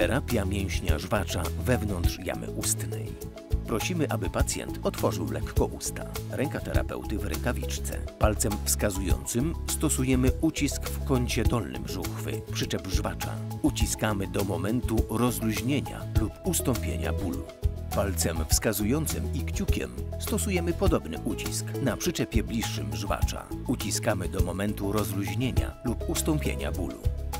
Terapia mięśnia żwacza wewnątrz jamy ustnej. Prosimy, aby pacjent otworzył lekko usta. Ręka terapeuty w rękawiczce. Palcem wskazującym stosujemy ucisk w kącie dolnym żuchwy, przyczep żwacza. Uciskamy do momentu rozluźnienia lub ustąpienia bólu. Palcem wskazującym i kciukiem stosujemy podobny ucisk na przyczepie bliższym żwacza. Uciskamy do momentu rozluźnienia lub ustąpienia bólu.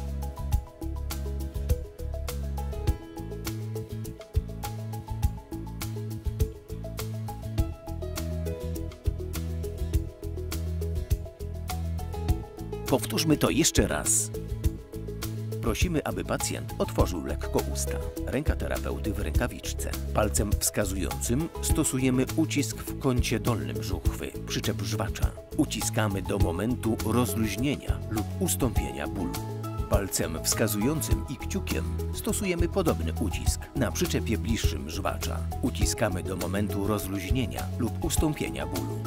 Powtórzmy to jeszcze raz. Prosimy, aby pacjent otworzył lekko usta. Ręka terapeuty w rękawiczce. Palcem wskazującym stosujemy ucisk w kącie dolnym żuchwy, przyczep żwacza. Uciskamy do momentu rozluźnienia lub ustąpienia bólu. Palcem wskazującym i kciukiem stosujemy podobny ucisk na przyczepie bliższym żwacza. Uciskamy do momentu rozluźnienia lub ustąpienia bólu.